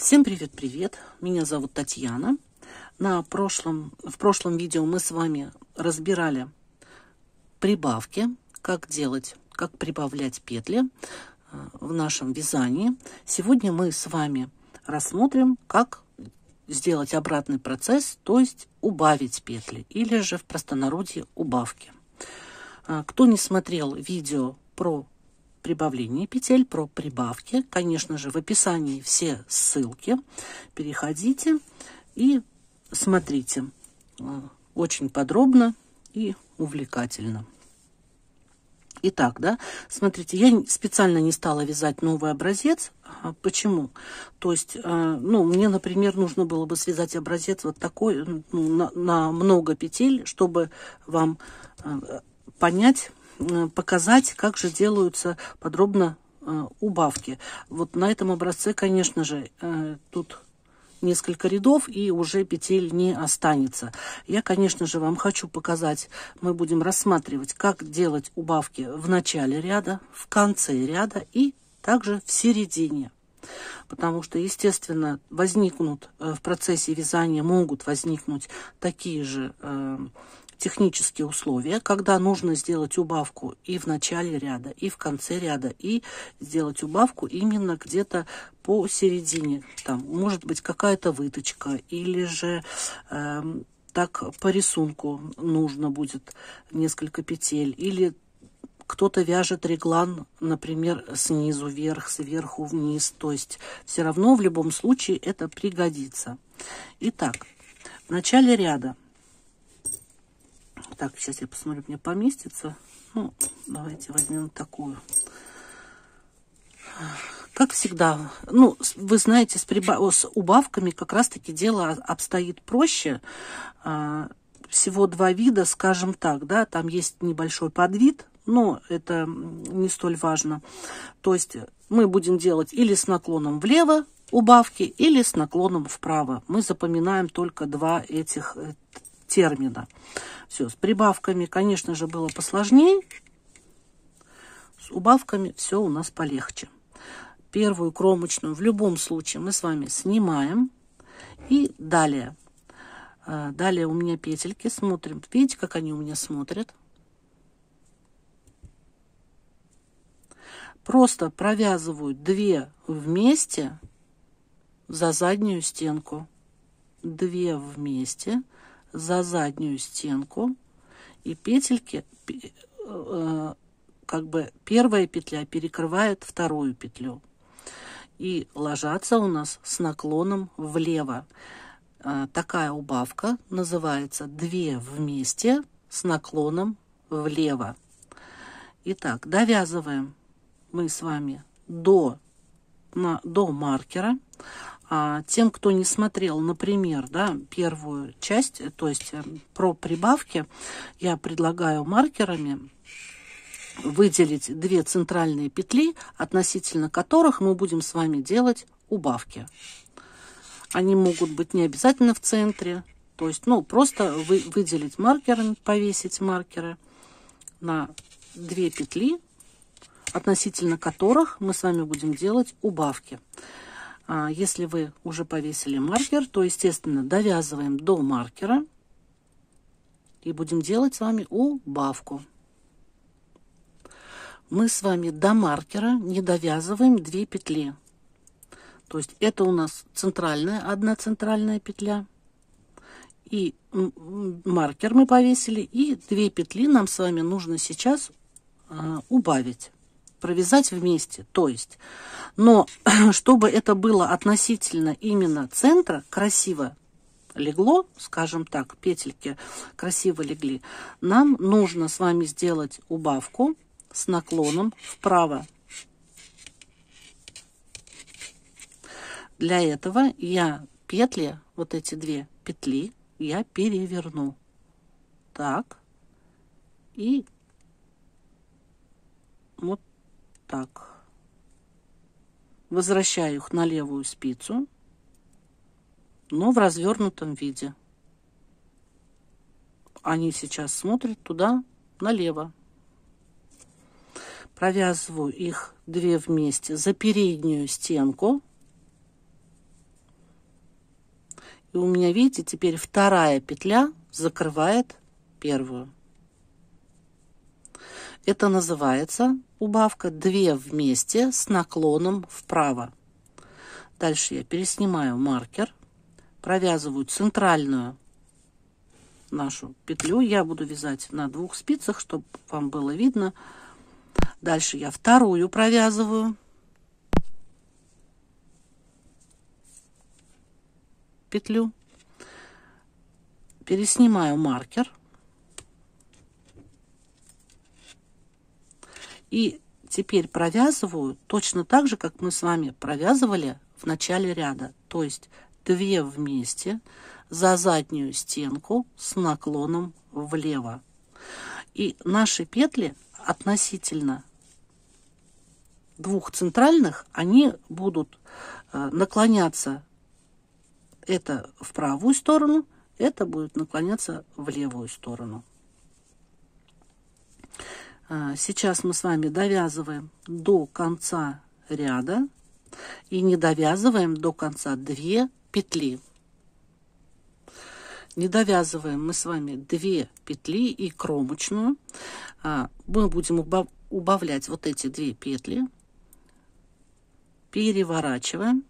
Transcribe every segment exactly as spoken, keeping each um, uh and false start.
Всем привет-привет! Меня зовут Татьяна. На прошлом, в прошлом видео мы с вами разбирали прибавки, как делать, как прибавлять петли в нашем вязании. Сегодня мы с вами рассмотрим, как сделать обратный процесс, то есть убавить петли, или же в простонародье убавки. Кто не смотрел видео про прибавление петель, про прибавки, конечно же, в описании все ссылки. Переходите и смотрите. Очень подробно и увлекательно. Итак, да, смотрите, я специально не стала вязать новый образец. Почему? То есть, ну, мне, например, нужно было бы связать образец вот такой, ну, на, на много петель, чтобы вам понять, показать, как же делаются подробно э, убавки. Вот на этом образце, конечно же, э, тут несколько рядов и уже петель не останется. Я, конечно же, вам хочу показать, мы будем рассматривать, как делать убавки в начале ряда, в конце ряда и также в середине. Потому что, естественно, возникнут э, в процессе вязания, могут возникнуть такие же э, технические условия, когда нужно сделать убавку и в начале ряда, и в конце ряда, и сделать убавку именно где-то посередине. Там может быть какая-то выточка, или же э, так по рисунку нужно будет несколько петель, или кто-то вяжет реглан, например, снизу вверх, сверху вниз. То есть все равно в любом случае это пригодится. Итак, в начале ряда. Так, сейчас я посмотрю, мне поместится. Ну, давайте возьмем такую. Как всегда, ну, вы знаете, с, прибав... с убавками как раз-таки дело обстоит проще. Всего два вида, скажем так, да, там есть небольшой подвид, но это не столь важно. То есть мы будем делать или с наклоном влево убавки, или с наклоном вправо. Мы запоминаем только два этих термина. Все, с прибавками, конечно же, было посложнее. С убавками все у нас полегче. Первую кромочную в любом случае мы с вами снимаем. И далее. Далее у меня петельки. Смотрим. Видите, как они у меня смотрят? Просто провязываю две вместе за заднюю стенку. Две вместе за заднюю стенку, и петельки, э, как бы первая петля перекрывает вторую петлю, и ложатся у нас с наклоном влево. Э, такая убавка называется две вместе с наклоном влево. Итак, довязываем мы с вами до, на, до маркера. А тем, кто не смотрел, например, да, первую часть, то есть про прибавки, я предлагаю маркерами выделить две центральные петли, относительно которых мы будем с вами делать убавки. Они могут быть не обязательно в центре, то есть, ну, просто вы, выделить маркерами, повесить маркеры на две петли, относительно которых мы с вами будем делать убавки. Если вы уже повесили маркер, то, естественно, довязываем до маркера и будем делать с вами убавку. Мы с вами до маркера не довязываем две петли. То есть это у нас центральная, одна центральная петля. И маркер мы повесили, и две петли нам с вами нужно сейчас а, убавить. Провязать вместе, то есть, но чтобы это было относительно именно центра, красиво легло, скажем так, петельки красиво легли, нам нужно с вами сделать убавку с наклоном вправо. Для этого я петли, вот эти две петли, я переверну. Так. И вот так. Возвращаю их на левую спицу, но в развернутом виде. Они сейчас смотрят туда, налево. Провязываю их две вместе за переднюю стенку. И у меня, видите, теперь вторая петля закрывает первую. Это называется убавка две вместе с наклоном вправо. Дальше я переснимаю маркер, провязываю центральную нашу петлю. Я буду вязать на двух спицах, чтобы вам было видно. Дальше я вторую провязываю. Петлю. Переснимаю маркер. И теперь провязываю точно так же, как мы с вами провязывали в начале ряда. То есть две вместе за заднюю стенку с наклоном влево. И наши петли относительно двух центральных, они будут наклоняться, это в правую сторону, это будет наклоняться в левую сторону. Сейчас мы с вами довязываем до конца ряда и не довязываем до конца две петли. Не довязываем мы с вами две петли и кромочную. Мы будем убавлять вот эти две петли. Переворачиваем.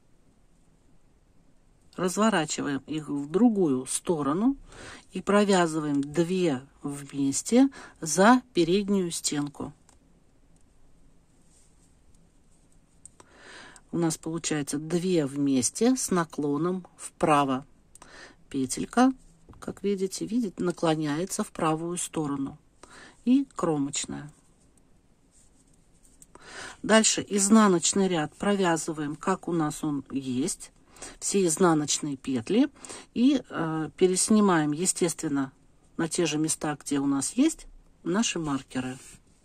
Разворачиваем их в другую сторону и провязываем две вместе за переднюю стенку. У нас получается две вместе с наклоном вправо. Петелька, как видите, видите, наклоняется в правую сторону. И кромочная. Дальше изнаночный ряд провязываем, как у нас он есть. Все изнаночные петли и э, переснимаем, естественно, на те же места, где у нас есть наши маркеры.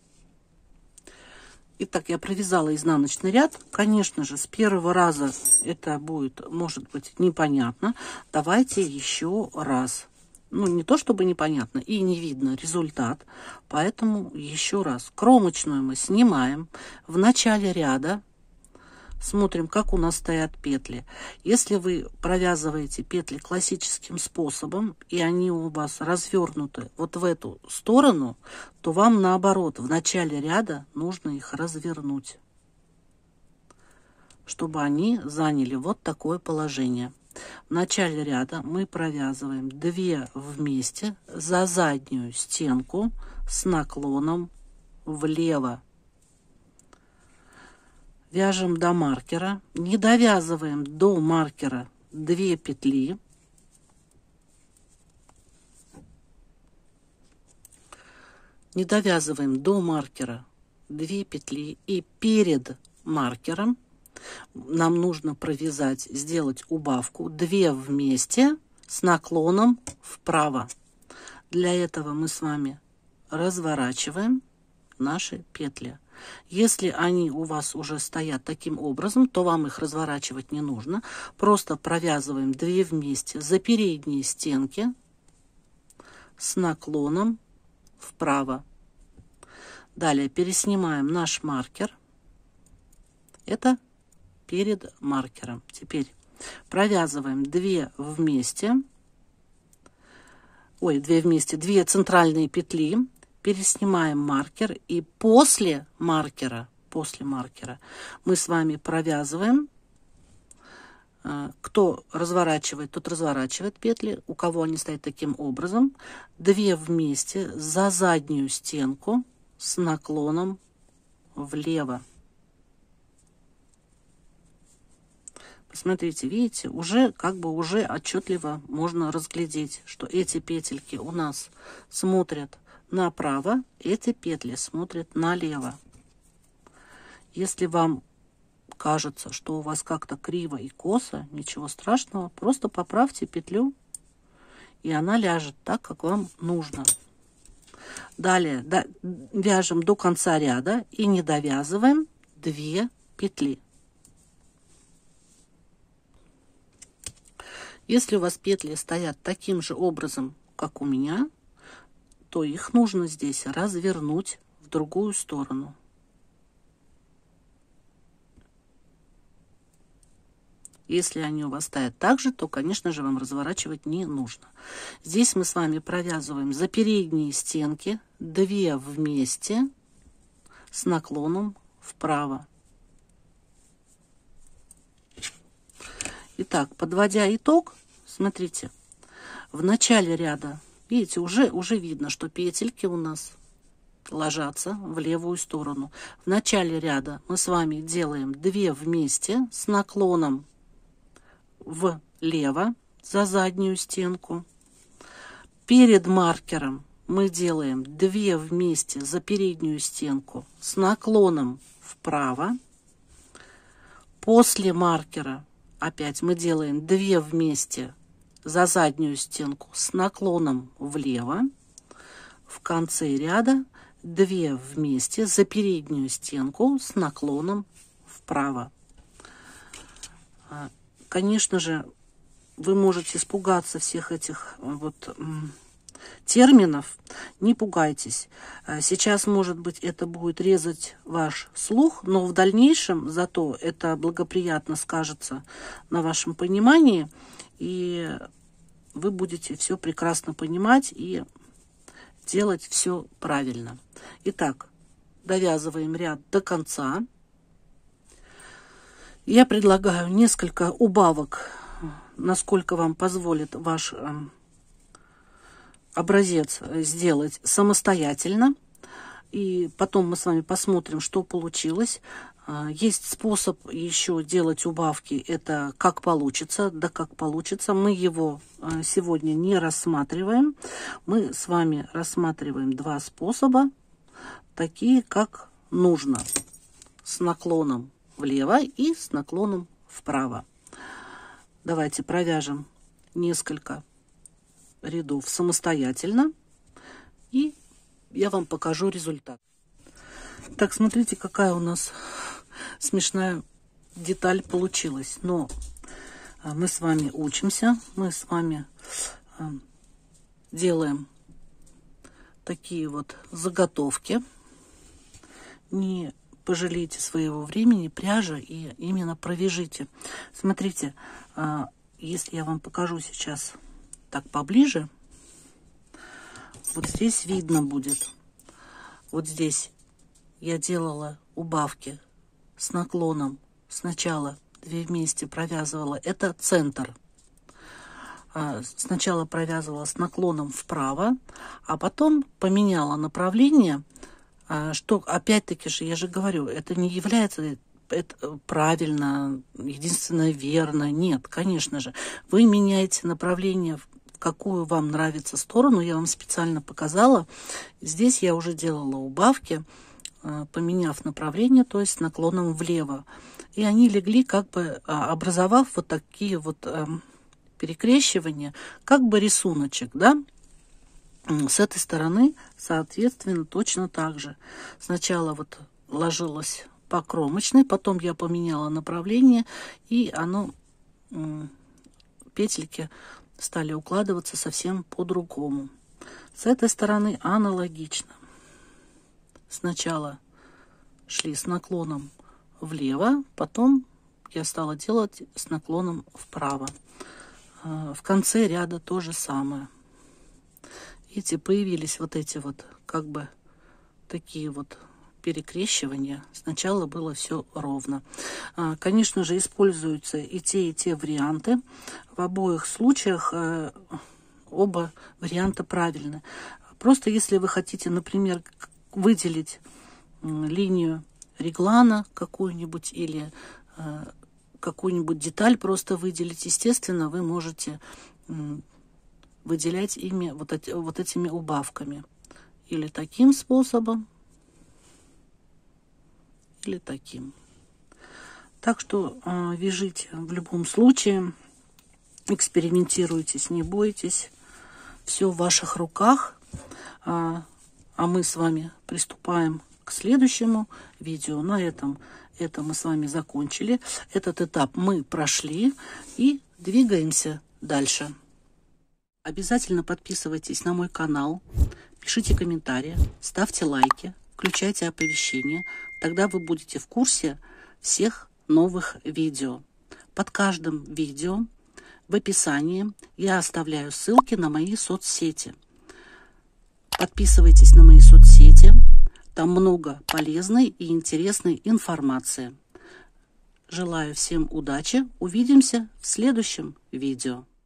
Итак, я провязала изнаночный ряд. Конечно же, с первого раза это будет, может быть, непонятно. Давайте еще раз. Ну, не то чтобы непонятно и не видно результат, поэтому еще раз. Кромочную мы снимаем в начале ряда. Смотрим, как у нас стоят петли. Если вы провязываете петли классическим способом, и они у вас развернуты вот в эту сторону, то вам наоборот, в начале ряда нужно их развернуть, чтобы они заняли вот такое положение. В начале ряда мы провязываем две вместе за заднюю стенку с наклоном влево. Вяжем до маркера, не довязываем до маркера две петли. Не довязываем до маркера две петли и перед маркером нам нужно провязать, сделать убавку две вместе с наклоном вправо. Для этого мы с вами разворачиваем наши петли. Если они у вас уже стоят таким образом, то вам их разворачивать не нужно. Просто провязываем две вместе за передние стенки с наклоном вправо. Далее переснимаем наш маркер. Это перед маркером. Теперь провязываем две вместе. Ой, две вместе, две центральные петли. Переснимаем маркер и после маркера, после маркера мы с вами провязываем. Кто разворачивает, тот разворачивает петли. У кого они стоят таким образом. Две вместе за заднюю стенку с наклоном влево. Посмотрите, видите, уже как бы уже отчетливо можно разглядеть, что эти петельки у нас смотрят направо, эти петли смотрят налево. Если вам кажется, что у вас как-то криво и косо, ничего страшного, просто поправьте петлю, и она ляжет так, как вам нужно. Далее да, вяжем до конца ряда и не довязываем две петли. Если у вас петли стоят таким же образом, как у меня, то их нужно здесь развернуть в другую сторону. Если они у вас стоят так же, то, конечно же, вам разворачивать не нужно. Здесь мы с вами провязываем за передние стенки две вместе с наклоном вправо. Итак, подводя итог, смотрите, в начале ряда, видите, уже, уже видно, что петельки у нас ложатся в левую сторону. В начале ряда мы с вами делаем две вместе с наклоном влево за заднюю стенку. Перед маркером мы делаем две вместе за переднюю стенку с наклоном вправо. После маркера опять мы делаем две вместе за заднюю стенку с наклоном влево. В конце ряда две вместе за переднюю стенку с наклоном вправо. Конечно же, вы можете испугаться всех этих вот терминов. Не пугайтесь. Сейчас, может быть, это будет резать ваш слух, но в дальнейшем зато это благоприятно скажется на вашем понимании, и вы будете все прекрасно понимать и делать все правильно. Итак, довязываем ряд до конца. Я предлагаю несколько убавок, насколько вам позволит ваш э, образец сделать самостоятельно. И потом мы с вами посмотрим, что получилось. Э, есть способ еще делать убавки, это как получится, да как получится. Мы его э, сегодня не рассматриваем. Мы с вами рассматриваем два способа, такие как нужно, с наклоном влево и с наклоном вправо. Давайте провяжем несколько рядов самостоятельно, и я вам покажу результат. Так, смотрите, какая у нас смешная деталь получилась. Но мы с вами учимся, мы с вами делаем такие вот заготовки. Не пожалейте своего времени, пряжа, и именно провяжите. Смотрите, если я вам покажу сейчас так поближе, вот здесь видно будет. Вот здесь я делала убавки с наклоном. Сначала две вместе провязывала. Это центр. Сначала провязывала с наклоном вправо, а потом поменяла направление. Что, опять-таки же, я же говорю, это не является это правильно, единственно верно. Нет, конечно же. Вы меняете направление, в какую вам нравится сторону. Я вам специально показала. Здесь я уже делала убавки, поменяв направление, то есть наклоном влево. И они легли, как бы образовав вот такие вот перекрещивания, как бы рисуночек, да? С этой стороны, соответственно, точно так же. Сначала вот ложилась по кромочной, потом я поменяла направление, и оно, петельки стали укладываться совсем по-другому. С этой стороны аналогично. Сначала шли с наклоном влево, потом я стала делать с наклоном вправо. В конце ряда то же самое. Видите, появились вот эти вот, как бы, такие вот перекрещивания. Сначала было все ровно. Конечно же, используются и те, и те варианты. В обоих случаях оба варианта правильны. Просто если вы хотите, например, выделить линию реглана какую-нибудь или какую-нибудь деталь просто выделить, естественно, вы можете выделять ими вот, эти, вот этими убавками. Или таким способом, или таким. Так что э, вяжите в любом случае, экспериментируйте, не бойтесь. Все в ваших руках. А, а мы с вами приступаем к следующему видео. На этом это мы с вами закончили. Этот этап мы прошли и двигаемся дальше. Обязательно подписывайтесь на мой канал, пишите комментарии, ставьте лайки, включайте оповещения. Тогда вы будете в курсе всех новых видео. Под каждым видео в описании я оставляю ссылки на мои соцсети. Подписывайтесь на мои соцсети, там много полезной и интересной информации. Желаю всем удачи, увидимся в следующем видео.